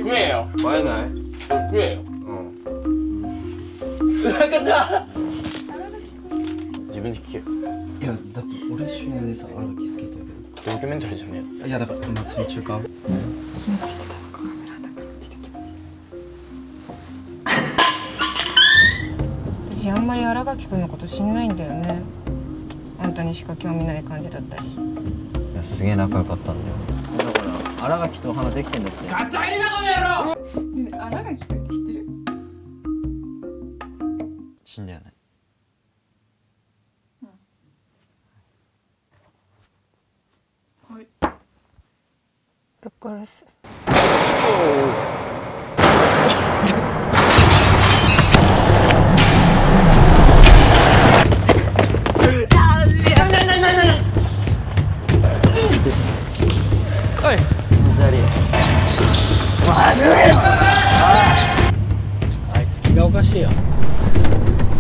食えよ。 映えない？ 食えよ。 分かった。 自分で聞けよ。 いやだって俺主演でさ、新垣好きってドキュメンタリーじゃねえの。 いやだからまあその中間。 火がついてたのかカメラだから落ちてきます。私あんまり新垣君のこと知んないんだよね。あんたにしか興味ない感じだったし。 いやすげえ仲良かったんだよ。だから新垣とお花できてんだって。 ガサ入りだこの野郎。 ねえ新垣君って知ってる？ 死んだよね。 はい。ぶっ殺す。 おい。マジ悪い。あいつ気がおかしいよ。